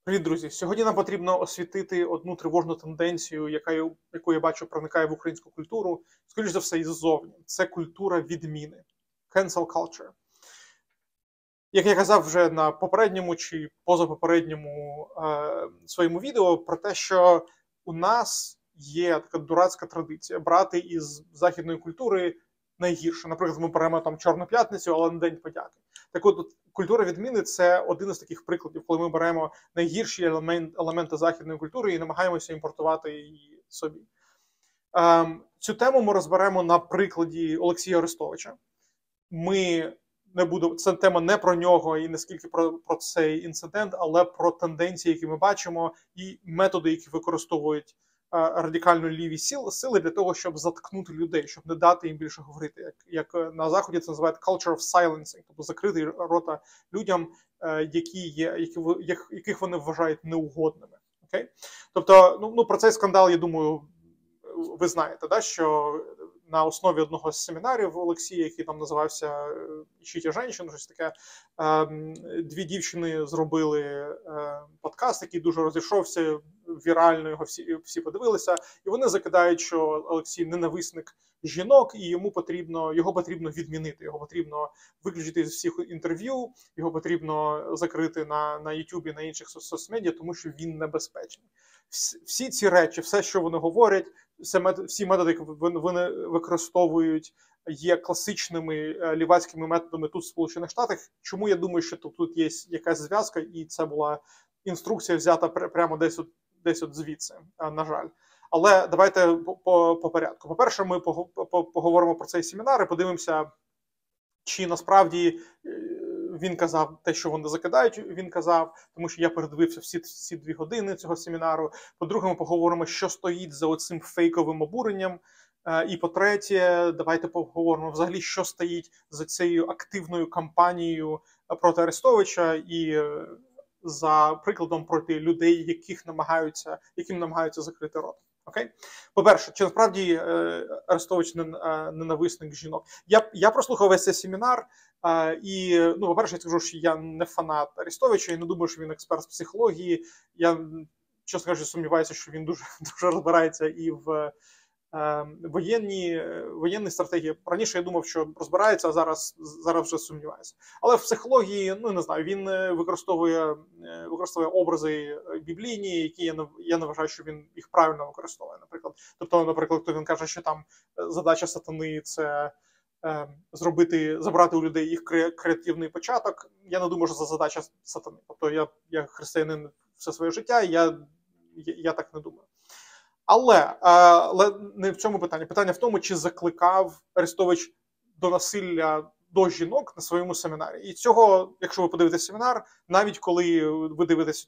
Привіт, друзі! Сьогодні нам потрібно освітити одну тривожну тенденцію, яку я бачу проникає в українську культуру, скоріш за все, іззовні. Це культура відміни. Cancel culture. Як я казав вже на попередньому чи позапопередньому своєму відео про те, що у нас є така дурацька традиція брати із західної культури найгірше. Наприклад, ми беремо там Чорну п'ятницю, але не День подяки. Так от, культура відміни – це один із таких прикладів, коли ми беремо найгірші елементи західної культури і намагаємося імпортувати її собі. Цю тему ми розберемо на прикладі Олексія Арестовича. Це тема не про нього і не скільки про цей інцидент, але про тенденції, які ми бачимо, і методи, які використовують радикально ліві сили для того, щоб заткнути людей, щоб не дати їм більше говорити. Як на Заході це називають culture of silencing, тобто закрити рота людям, яких вони вважають неугодними. Okay? Тобто, про цей скандал, я думаю, ви знаєте, да, що на основі одного з семінарів Олексія, який там називався «Ищите женщин», щось таке, дві дівчини зробили подкаст, який дуже розійшовся, вірально його всі подивилися, і вони закидають, що Олексій ненависник жінок, і його потрібно відмінити, його потрібно виключити з всіх інтерв'ю, його потрібно закрити на Ютубі, на інших соцмедіа, тому що він небезпечний. Всі ці речі, все, що вони говорять, всі методи, які вони використовують, є класичними лівацькими методами тут в Сполучених Штатах. Чому я думаю, що тут є якась зв'язка, і це була інструкція взята прямо десь от звідси, на жаль. Але давайте по порядку. По-перше, ми поговоримо про цей семінар і подивимося, чи насправді він казав те, що вони закидають, він казав, тому що я передивився всі 2 години цього семінару. По-друге, ми поговоримо, що стоїть за оцим фейковим обуренням. І по-третє, давайте поговоримо взагалі, що стоїть за цією активною кампанією проти Арестовича і за прикладом проти людей, яким намагаються закрити рот. Окей? По-перше, чи насправді Арестович ненависник жінок? Я прослухав весь цей семінар, і, по-перше, я скажу, що я не фанат Арестовича, і не думаю, що він експерт з психології. Я, чесно кажучи, сумніваюся, що він дуже розбирається і в воєнній стратегії. Раніше я думав, що розбирається, а зараз вже сумніваюся. Але в психології, не знаю, він використовує образи біблійні, які я не вважаю, що він їх правильно використовує, наприклад. Тобто, наприклад, він каже, що там задача сатани – це забрати у людей їх креативний початок. Я не думаю, що це задача сатани. Тобто я християнин все своє життя, і я так не думаю. Але не в цьому питання. Питання в тому, чи закликав Арестович до насилля до жінок на своєму семінарі. І цього, якщо ви подивитесь семінар, навіть коли ви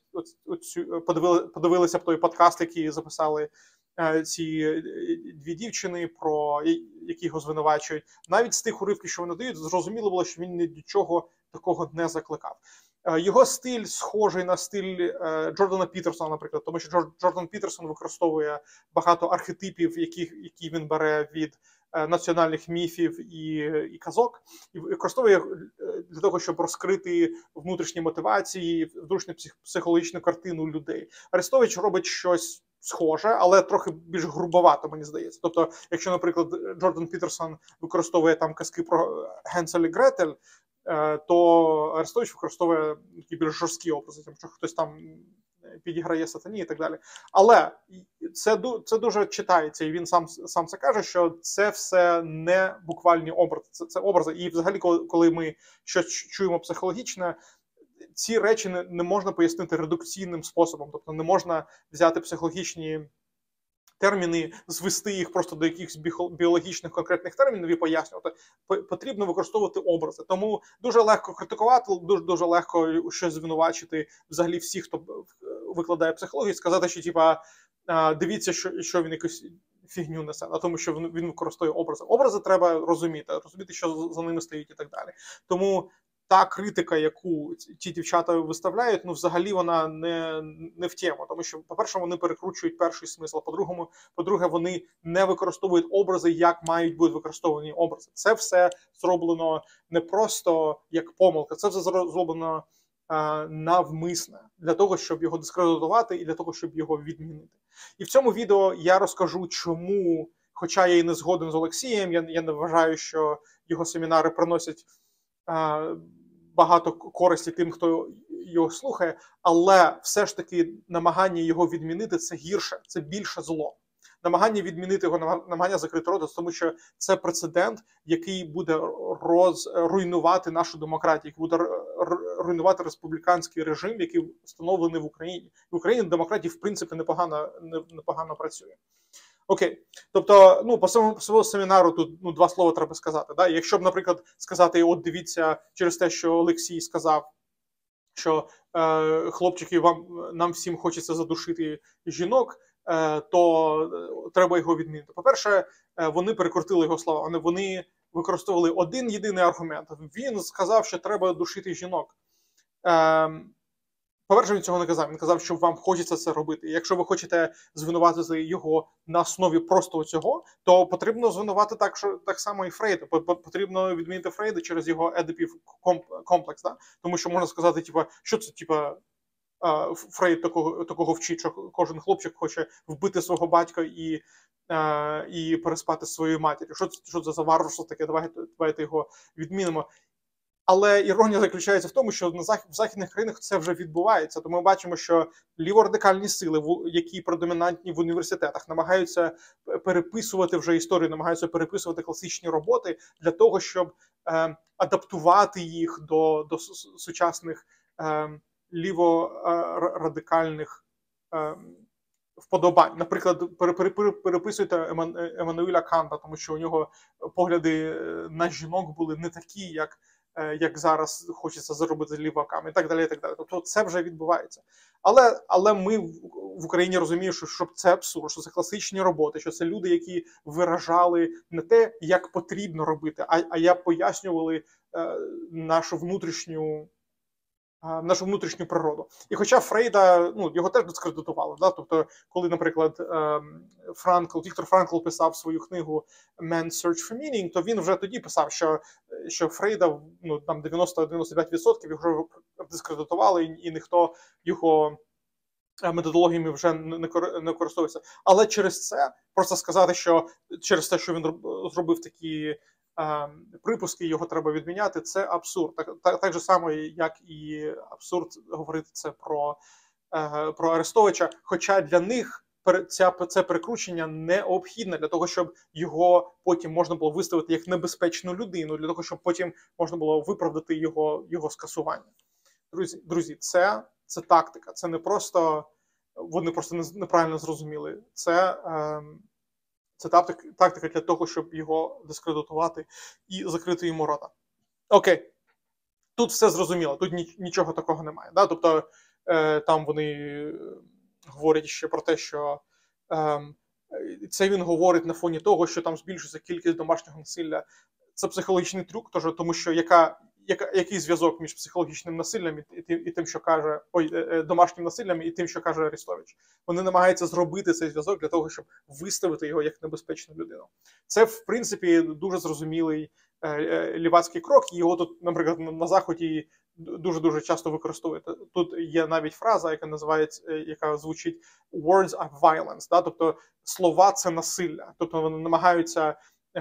подивилися б той подкаст, який записали ці 2 дівчини, про які його звинувачують, навіть з тих уривків, що вони дають, зрозуміло було, що він ні до чого такого не закликав. Його стиль схожий на стиль Джордана Пітерсона, наприклад, тому що Джордан Пітерсон використовує багато архетипів, які він бере від національних міфів і казок, і використовує для того, щоб розкрити внутрішні мотивації, внутрішню психологічну картину людей. Арестович робить щось схоже, але трохи більш грубовато, мені здається. Тобто, якщо, наприклад, Джордан Пітерсон використовує там казки про Генсель і Гретель, то Арестович використовує такі більш жорсткі образи, тому що хтось там підіграє сатані і так далі. Але це дуже читається, і він сам це каже, що це все не буквальні образи, це образи. І взагалі, коли ми щось чуємо психологічне, ці речі не можна пояснити редукційним способом, тобто не можна взяти психологічні терміни, звести їх просто до якихось біологічних конкретних термінів і пояснювати. Потрібно використовувати образи. Тому дуже легко критикувати, дуже легко щось звинувачити взагалі всіх, хто викладає психологію, сказати, що дивіться, що він якусь фігню несе, тому що він використовує образи. Образи треба розуміти, що за ними стоїть і так далі. Тому та критика, яку ті дівчата виставляють, взагалі вона не в тему. Тому що, по-перше, вони перекручують перший смисл, по-друге, вони не використовують образи, як мають бути використовані образи. Це все зроблено не просто як помилка, це все зроблено навмисне для того, щоб його дискредитувати і для того, щоб його відмінити. І в цьому відео я розкажу, чому, хоча я і не згоден з Олексієм, я не вважаю, що його семінари приносять багато користі тим, хто його слухає, але все ж таки намагання його відмінити – це гірше, це більше зло. Намагання відмінити його, намагання закрити рота, тому що це прецедент, який буде руйнувати нашу демократію, який буде руйнувати республіканський режим, який встановлений в Україні. В Україні демократія, в принципі, непогано працює. Окей. Тобто, по самому семінару тут два слова треба сказати. Да? Якщо б, наприклад, сказати, от дивіться, через те, що Олексій сказав, що хлопчики, нам всім хочеться задушити жінок, то треба його відмінити. По-перше, вони перекрутили його слова. Вони використовували один єдиний аргумент. Він сказав, що треба душити жінок. По-перше, він цього не казав. Він казав, що вам хочеться це робити. І якщо ви хочете звинуватити його на основі просто цього, то потрібно звинувати так само і Фрейда. Потрібно відмінити Фрейда через його Едипів комплекс. Да? Тому що можна сказати, що це, Фрейд такого вчить, що кожен хлопчик хоче вбити свого батька і переспати з своєю матір'ю. Що це за варварство таке? Давайте його відмінимо. Але іронія заключається в тому, що в західних країнах це вже відбувається. Тому ми бачимо, що ліворадикальні сили, які предомінантні в університетах, намагаються переписувати вже історію, намагаються переписувати класичні роботи для того, щоб адаптувати їх до сучасних ліворадикальних вподобань. Наприклад, переписуйте Еммануїля Канта, тому що у нього погляди на жінок були не такі, як зараз хочеться заробити ліваками, і так далі, і так далі. Тобто це вже відбувається. Але ми в Україні розуміємо, що це абсурд, що це класичні роботи, що це люди, які виражали не те, як потрібно робити, а як пояснювали нашу внутрішню природу. І хоча Фрейда, його теж дискредитували, да? Тобто, коли, наприклад, Віктор Франкл писав свою книгу Man's Search for Meaning, то він вже тоді писав, що Фрейда, там 90-95% його вже дискредитували, і ніхто його методологіями вже не користується. Але через це, просто сказати, що через те, що він зробив такі припуски, його треба відміняти, це абсурд. Так же само, як і абсурд говорити це про Арестовича, хоча для них це перекручення необхідне для того, щоб його потім можна було виставити як небезпечну людину, для того, щоб потім можна було виправдати його скасування. Друзі, це тактика, це не просто, вони просто неправильно зрозуміли. Це тактика для того, щоб його дискредитувати і закрити йому рота. Окей. Тут все зрозуміло, тут нічого такого немає. Да? Тобто там вони говорять ще про те, що це він говорить на фоні того, що там збільшується кількість домашнього насилля. Це психологічний трюк, тому що який зв'язок між психологічним насиллям і тим, що каже домашнім насиллям і тим, що каже Арестович. Вони намагаються зробити цей зв'язок для того, щоб виставити його як небезпечну людину. Це, в принципі, дуже зрозумілий лівацький крок, і його тут, наприклад, на Заході дуже часто використовують. Тут є навіть фраза, яка звучить «words are violence», да? Тобто слова – це насилля. Тобто вони намагаються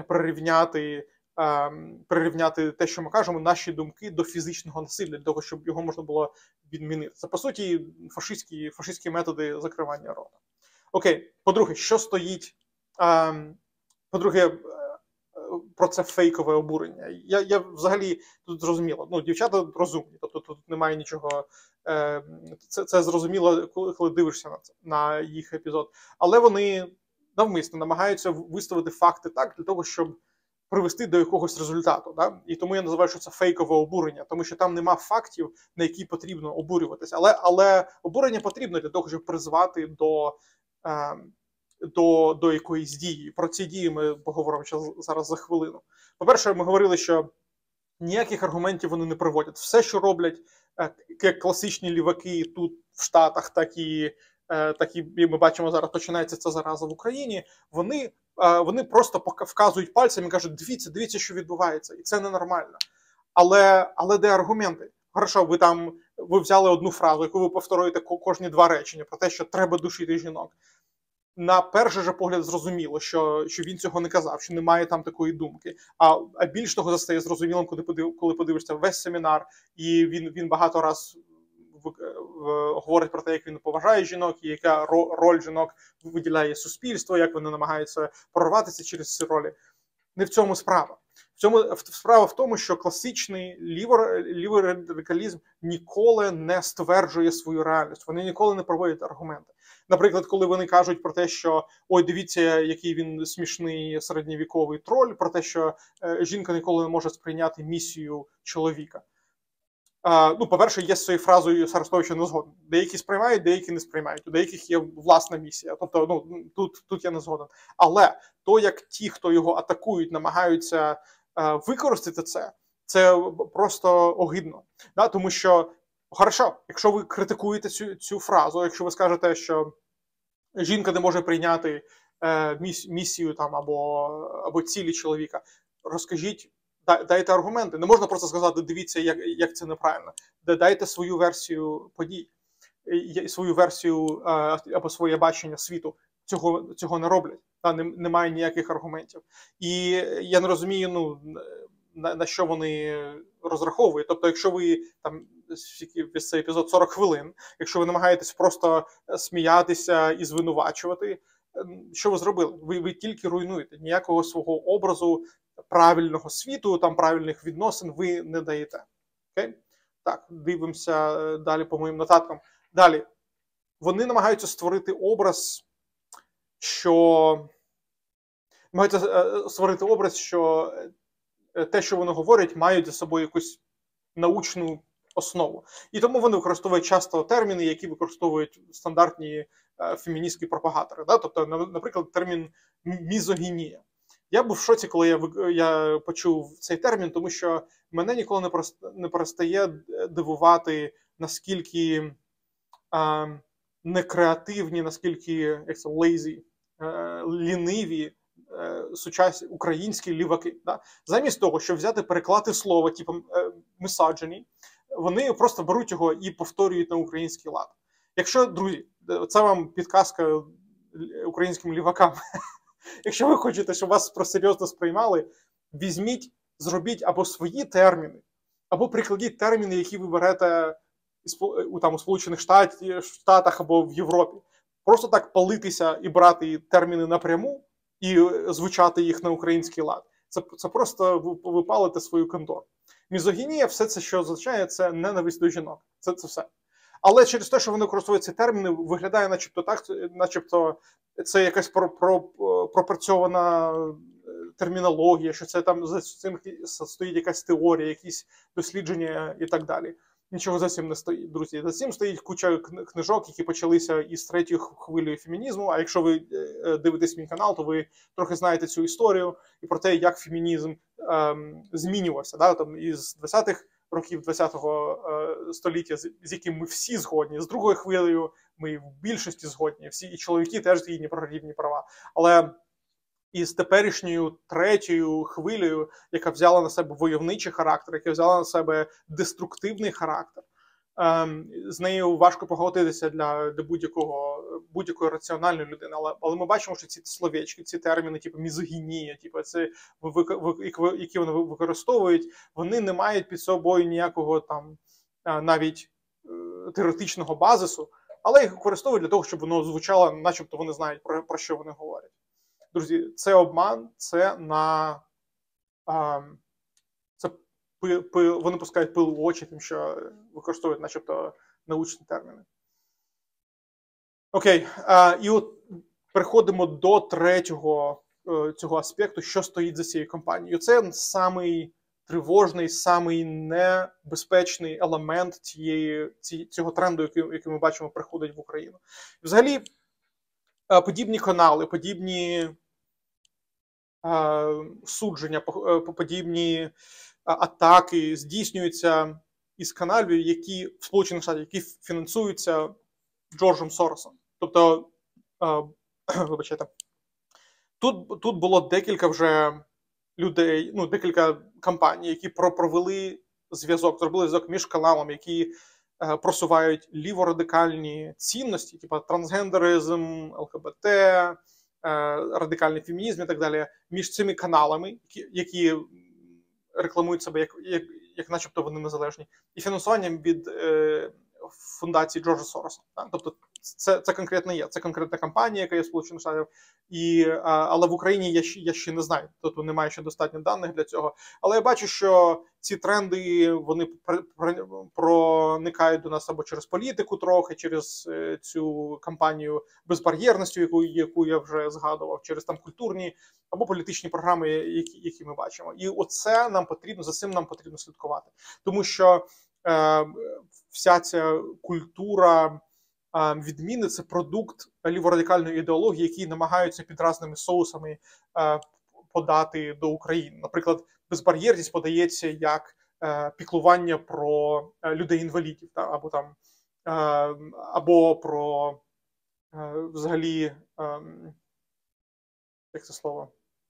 прирівняти те, що ми кажемо, наші думки до фізичного насилля, для того, щоб його можна було відмінити. Це, по суті, фашистські методи закривання рота. Окей, по-друге, що стоїть? По-друге, про це фейкове обурення. Я взагалі тут зрозуміло. Дівчата розумні, тобто тут немає нічого. Це зрозуміло, коли дивишся на їх епізод. Але вони навмисно намагаються виставити факти так, для того, щоб привести до якогось результату. Да? І тому я називаю, що це фейкове обурення, тому що там нема фактів, на які потрібно обурюватися. Але обурення потрібно для того, щоб призвати до якоїсь дії. Про ці дії ми поговоримо зараз за хвилину. По-перше, ми говорили, що ніяких аргументів вони не приводять. Все, що роблять як класичні ліваки тут в Штатах, так і ми бачимо зараз, починається ця зараза в Україні, вони просто вказують пальцем і кажуть, дивіться, що відбувається, і це ненормально. Але де аргументи? Хорошо, ви там ви взяли одну фразу, яку ви повторюєте кожні 2 речення, про те, що треба душити жінок. На перший же погляд зрозуміло, що він цього не казав, що немає там такої думки. А більш того, стає зрозумілим, коли подивишся весь семінар, і він багато раз говорить про те, як він поважає жінок, і яка роль жінок виділяє суспільство, як вони намагаються прорватися через ці ролі. Не в цьому справа. Справа в тому, що класичний лівий радикалізм ніколи не стверджує свою реальність. Вони ніколи не проводять аргументи. Наприклад, коли вони кажуть про те, що ой, дивіться, який він смішний середньовіковий троль, про те, що жінка ніколи не може сприйняти місію чоловіка. По-перше, є з цією фразою з Арестовичем не згоден. Деякі сприймають, деякі не сприймають. У деяких є власна місія. Тобто, тут я не згоден. Але то, як ті, хто його атакують, намагаються використати це просто огидно. Тому що, хорошо, якщо ви критикуєте цю фразу, якщо ви скажете, що жінка не може прийняти місію там або цілі чоловіка, розкажіть, дайте аргументи. Не можна просто сказати, дивіться, як це неправильно. Дайте свою версію подій, свою версію або своє бачення світу. Цього не роблять. Немає ніяких аргументів. І я не розумію, на що вони розраховують. Тобто, якщо ви там весь цей епізод 40 хвилин, якщо ви намагаєтесь просто сміятися і звинувачувати, що ви зробили? Ви тільки руйнуєте. Ніякого свого образу правильного світу, там правильних відносин ви не даєте. Окей? Так, дивимося далі по моїм нотаткам. Далі. Вони намагаються створити образ, що те, що вони говорять, мають за собою якусь научну основу. І тому вони використовують часто терміни, які використовують стандартні феміністські пропагатори. Тобто, наприклад, термін мізогінія. Я був в шоці, коли я почув цей термін, тому що мене ніколи не перестає дивувати, наскільки некреативні, наскільки lazy, ліниві сучасні українські ліваки. Замість того, щоб взяти переклати слово, типу misogyny, вони просто беруть його і повторюють на український лад. Якщо, друзі, це вам підказка українським лівакам, якщо ви хочете, щоб вас серйозно сприймали, візьміть, зробіть або свої терміни, або прикладіть терміни, які ви берете у Сполучених Штатах або в Європі. Просто так палитися і брати терміни напряму і звучати їх на український лад. Це просто ви палите свою контору. Мізогінія, все це, що означає, це ненависть до жінок. Це все. Але через те, що вони використовують ці терміни, виглядає начебто це якась пропрацьована термінологія, що це там за цим стоїть якась теорія, якісь дослідження і так далі. Нічого за цим не стоїть, друзі. За цим стоїть куча книжок, які почалися із третьою хвилею фемінізму. А якщо ви дивитесь мій канал, то ви трохи знаєте цю історію і про те, як фемінізм змінювався. Там із 20-х років 20-го століття, з яким ми всі згодні, з другою хвилею ми в більшості згодні. Всі і чоловіки теж згідні про рівні права. Але із теперішньою третьою хвилею, яка взяла на себе войовничий характер, яка взяла на себе деструктивний характер, з нею важко погодитися для будь-якої раціональної людини. Але ми бачимо, що ці словечки, ці терміни, типу мізогінія, які вони використовують, вони не мають під собою ніякого там навіть теоретичного базису, але їх використовують для того, щоб воно звучало, начебто вони знають, про що вони говорять. Друзі, це обман, вони пускають пил в очі, тим, що використовують начебто научні терміни. Окей, і от переходимо до третього цього аспекту, що стоїть за цією компанією. Це самий тривожний, самий небезпечний елемент цього тренду, який ми бачимо, приходить в Україну. Взагалі, подібні канали, подібні судження, подібні атаки здійснюються із каналів, які в Сполучених Штатах, які фінансуються Джорджем Соросом. Тобто, вибачайте, тут було декілька вже людей, декілька компаній, які провели зв'язок, зробили зв'язок між каналами, які просувають ліворадикальні цінності, типу трансгендеризм, ЛГБТ, радикальний фемінізм і так далі, між цими каналами, які рекламують себе як начебто вони незалежні, і фінансуванням від фундації Джорджа Сороса. Тобто це конкретно є, це конкретна кампанія, яка є в Сполучених Штатах, але в Україні я ще не знаю, тобто немає ще достатньо даних для цього. Але я бачу, що ці тренди, вони проникають до нас або через політику трохи, через цю кампанію безбар'єрності, яку я вже згадував, через там культурні або політичні програми, які ми бачимо. І оце нам потрібно, за цим нам потрібно слідкувати. Тому що вся ця культура відміни – це продукт ліворадикальної ідеології, які намагаються під разними соусами подати до України. Наприклад, безбар'єрність подається як піклування про людей-інвалідів, або про взагалі, як це слово?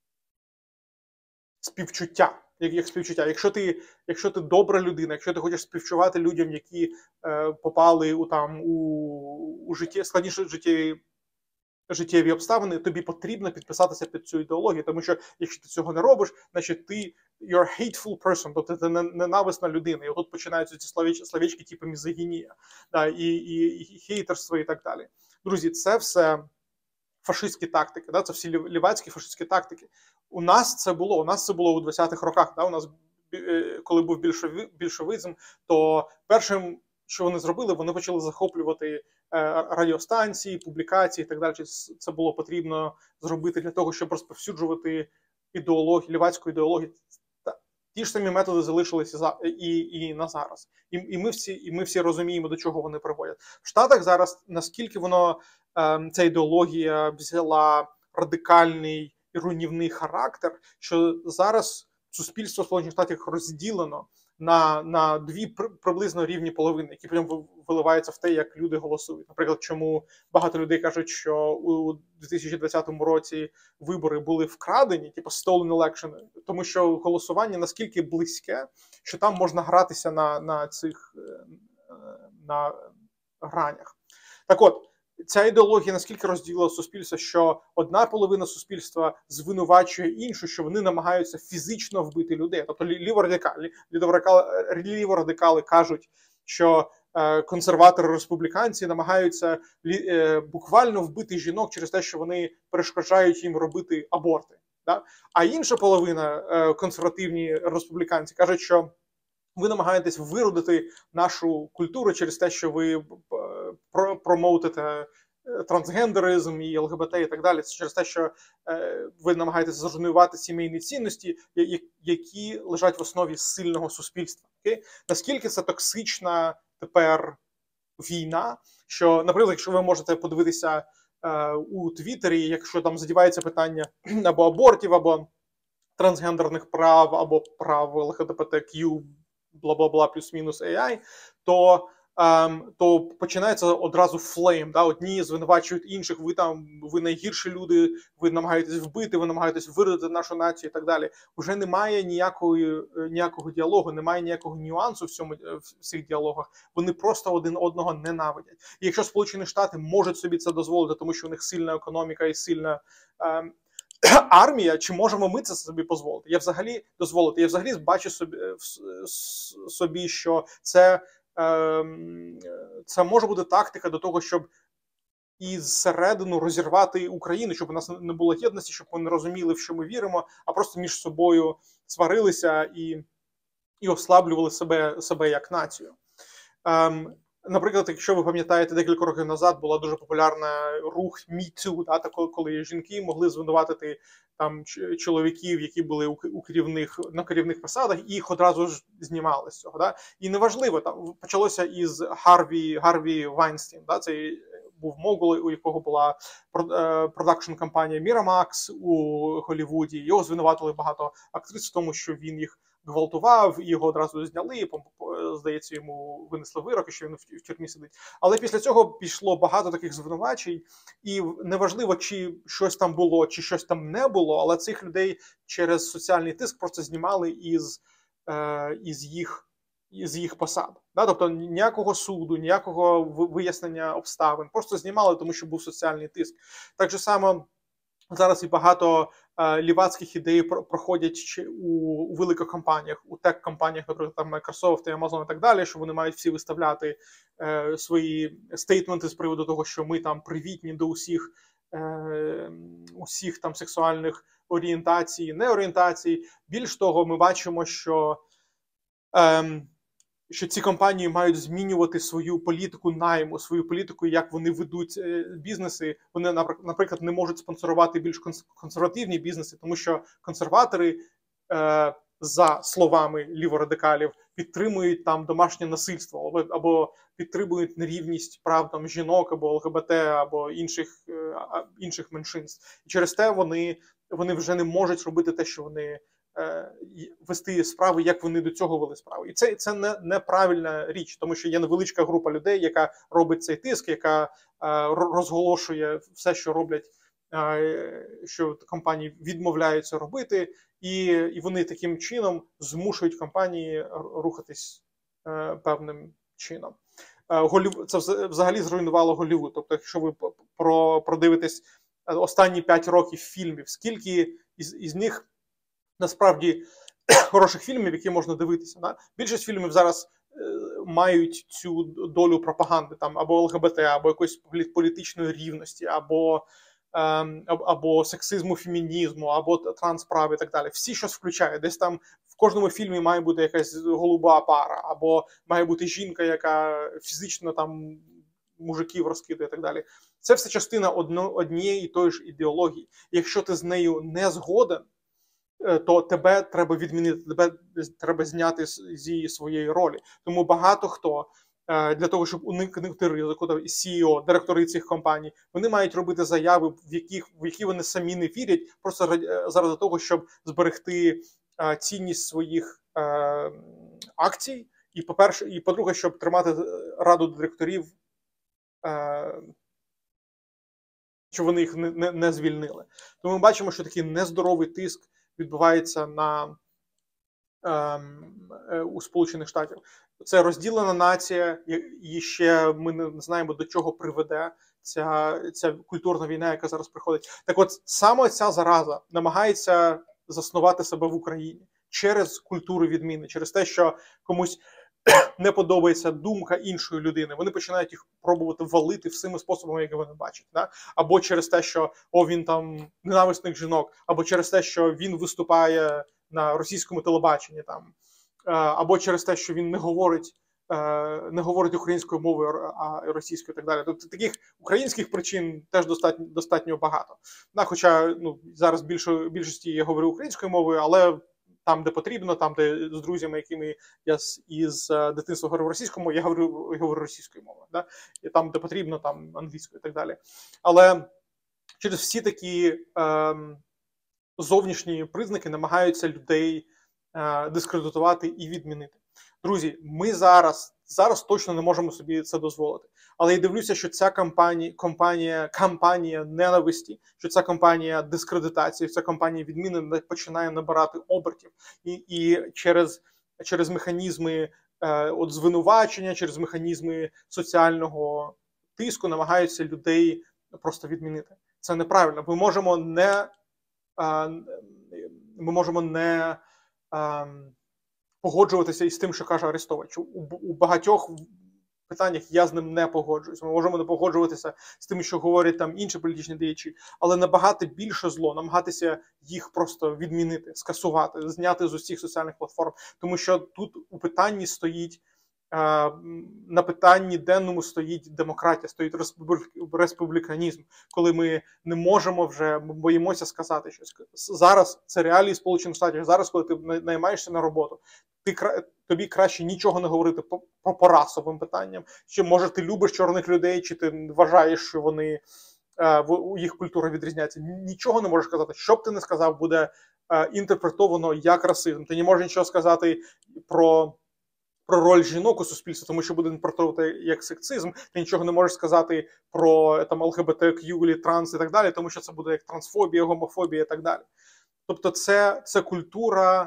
Співчуття. Як співчуття. Якщо ти добра людина, якщо ти хочеш співчувати людям, які попали у складніші життєві обставини, тобі потрібно підписатися під цю ідеологію, тому що якщо ти цього не робиш, значить ти you're hateful person, тобто ти ненависна людина. І от починаються ці словечки типу мізогінія, і хейтерство і так далі. Друзі, це все фашистські тактики, це всі лівацькі фашистські тактики. У нас це було у 20-х роках. У нас, коли був більшовизм, то першим, що вони зробили, вони почали захоплювати радіостанції, публікації і так далі. Це було потрібно зробити для того, щоб розповсюджувати лівацьку ідеологію. Ті ж самі методи залишилися і на зараз. І ми всі розуміємо, до чого вони приводять. В Штатах зараз, наскільки ця ідеологія взяла радикальний і руйнівний характер, що зараз суспільство Сполучених Штатів розділено на дві приблизно рівні половини, які потім виливаються в те, як люди голосують. Наприклад, чому багато людей кажуть, що у 2020 році вибори були вкрадені, типу stolen election, тому що голосування наскільки близьке, що там можна гратися на гранях. Так от, ця ідеологія наскільки розділила суспільство, що одна половина суспільства звинувачує іншу, що вони намагаються фізично вбити людей. Тобто ліворадикали кажуть, що консерватори-республіканці намагаються буквально вбити жінок через те, що вони перешкоджають їм робити аборти. А інша половина, консервативні республіканці, кажуть, що ви намагаєтесь виродити нашу культуру через те, що ви промоутите трансгендеризм і ЛГБТ і так далі. Це через те, що ви намагаєтесь зруйнувати сімейні цінності, які лежать в основі сильного суспільства. Наскільки це токсична тепер війна, що, наприклад, якщо ви можете подивитися у Твіттері, якщо там задівається питання або абортів, або трансгендерних прав, або прав ЛГБТQ, бла-бла-бла, плюс-мінус AI, то починається одразу флейм. Одні звинувачують інших, ви найгірші люди, ви намагаєтесь вбити, ви намагаєтесь виродити нашу націю і так далі. Уже немає ніякого діалогу, немає ніякого нюансу в цих діалогах. Вони просто один одного ненавидять. І якщо Сполучені Штати можуть собі це дозволити, тому що у них сильна економіка і сильна армія, чи можемо ми це собі дозволити? Я взагалі бачу собі, що це може бути тактика до того, щоб із середину розірвати Україну, щоб у нас не було єдності, щоб ми не розуміли, в що ми віримо, а просто між собою сварилися і ослаблювали себе як націю. Наприклад, якщо ви пам'ятаєте, декілька років назад була дуже популярна рух Me Too, коли жінки могли звинуватити там чоловіків, які були на керівних посадах, і їх одразу ж знімали з цього. І неважливо, там почалося із Гарві Вайнстін, це був могул, у якого була продакшн-компанія Miramax у Голлівуді. Його звинуватили багато актрис в тому, що він їх гвалтував, і його одразу зняли, здається, йому винесли вирок, що він в тюрмі сидить. Але після цього пішло багато таких звинувачень, і неважливо, чи щось там було, чи щось там не було, але цих людей через соціальний тиск просто знімали із їх з їх посад. Да? Тобто ніякого суду, ніякого вияснення обставин. Просто знімали, тому що був соціальний тиск. Так же само зараз і багато лівацьких ідей проходять у великих компаніях, у тех-компаніях, наприклад, там Microsoft і Amazon і так далі, що вони мають всі виставляти свої стейтменти з приводу того, що ми там привітні до усіх там сексуальних орієнтацій, неорієнтацій. Більш того, ми бачимо, що ці компанії мають змінювати свою політику найму, свою політику, як вони ведуть бізнеси. Вони, наприклад, не можуть спонсорувати більш консервативні бізнеси, тому що консерватори, за словами ліворадикалів, підтримують там домашнє насильство або підтримують нерівність прав там жінок або ЛГБТ або інших меншинств. І через те вони вже не можуть робити те, що вони вести справи, як вони до цього вели справи. І це неправильна річ, тому що є невеличка група людей, яка робить цей тиск, яка розголошує все, що роблять, що компанії відмовляються робити, і вони таким чином змушують компанії рухатись певним чином. Це взагалі зруйнувало Голлівуд. Тобто, якщо ви продивитесь останні 5 років фільмів, скільки із них насправді хороших фільмів, які можна дивитися. Да? Більшість фільмів зараз мають цю долю пропаганди, там або ЛГБТ, або якоїсь політичної рівності, або сексизму, фемінізму, або трансправ і так далі. Всі щось включає. Десь там в кожному фільмі має бути якась голуба пара, або має бути жінка, яка фізично там мужиків розкидає і так далі. Це все частина однієї і тої ж ідеології. Якщо ти з нею не згоден, то тебе треба відмінити, тебе треба зняти зі своєї ролі. Тому багато хто для того, щоб уникнути ризику, CEO, директори цих компаній, вони мають робити заяви, в які вони самі не вірять, просто заради того, щоб зберегти цінність своїх акцій, і, по-перше, і, по-друге, щоб тримати раду директорів, щоб вони їх не звільнили. Тому ми бачимо, що такий нездоровий тиск відбувається у Сполучених Штатів. Це розділена нація, і ще ми не знаємо, до чого приведе ця культурна війна, яка зараз приходить. Так от, саме ця зараза намагається заснувати себе в Україні через культуру відміни, через те, що комусь не подобається думка іншої людини. Вони починають їх пробувати валити всіми способами, які вони бачать. Да? Або через те, що він там ненависник жінок, або через те, що він виступає на російському телебаченні, там, або через те, що він не говорить українською мовою, а російською і так далі. Тобто таких українських причин теж достатньо багато. Хоча зараз більшості я говорю українською мовою, але там, де потрібно, там, де з друзями, якими я із дитинства говорив російською мовою, я говорю російською мовою. Да? І там, де потрібно, там англійською і так далі. Але через всі такі зовнішні признаки намагаються людей дискредитувати і відмінити. Друзі, ми зараз точно не можемо собі це дозволити. Але я дивлюся, що ця кампанія ненависті, що ця кампанія дискредитації, ця кампанія відміни починає набирати обертів. І через механізми звинувачення, через механізми соціального тиску намагаються людей просто відмінити. Це неправильно. Ми можемо не погоджуватися із тим, що каже Арестович. У багатьох питаннях я з ним не погоджуюсь. Ми можемо не погоджуватися з тим, що говорять там інші політичні діячі, але набагато більше зло намагатися їх просто відмінити, скасувати, зняти з усіх соціальних платформ. Тому що тут у питанні стоїть, на питанні денному стоїть демократія, стоїть республіканізм, коли ми не можемо вже, ми боїмося сказати щось. Зараз це реалії Сполучених Штатів. Зараз, коли ти наймаєшся на роботу, тобі краще нічого не говорити по расовим питанням. Чи, може, ти любиш чорних людей, чи ти вважаєш, що вони, їх культура відрізняється. Нічого не можеш сказати. Що б ти не сказав, буде інтерпретовано як расизм. Ти не можеш нічого сказати про роль жінок у суспільстві, тому що буде інтерпретовувати як сексизм. Ти нічого не можеш сказати про там ЛГБТQ, транс і так далі, тому що це буде як трансфобія, гомофобія і так далі. Тобто це культура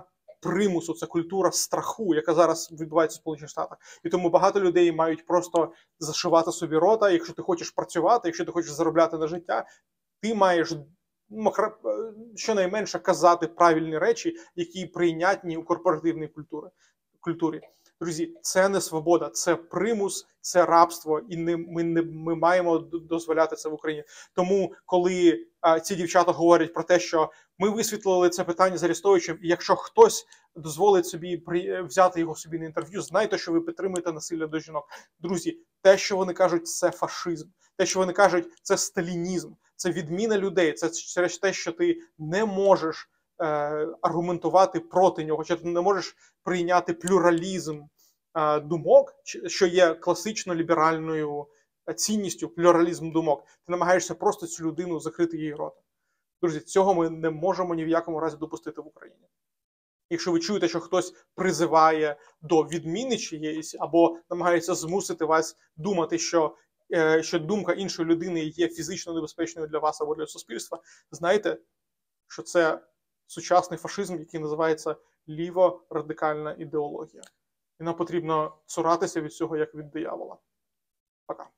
примусу, це культура страху, яка зараз відбувається в Сполучених Штатах. І тому багато людей мають просто зашивати собі рота. Якщо ти хочеш працювати, якщо ти хочеш заробляти на життя, ти маєш щонайменше казати правильні речі, які прийнятні у корпоративній культурі. Друзі, це не свобода, це примус, це рабство, і ми маємо дозволяти це в Україні. Тому, коли ці дівчата говорять про те, що ми висвітлили це питання з Арестовичем, і якщо хтось дозволить собі взяти його собі на інтерв'ю, знайте, що ви підтримуєте насилля до жінок. Друзі, те, що вони кажуть, це фашизм. Те, що вони кажуть, це сталінізм, це відміна людей, це через те, що ти не можеш аргументувати проти нього, що ти не можеш прийняти плюралізм думок, що є класично ліберальною цінністю, плюралізм думок. Ти намагаєшся просто цю людину закрити її рота. Друзі, цього ми не можемо ні в якому разі допустити в Україні. Якщо ви чуєте, що хтось призиває до відміни чиєїсь, або намагається змусити вас думати, що думка іншої людини є фізично небезпечною для вас або для суспільства, знайте, що це сучасний фашизм, який називається ліво-радикальна ідеологія. І нам потрібно цуратися від цього, як від диявола. Пока.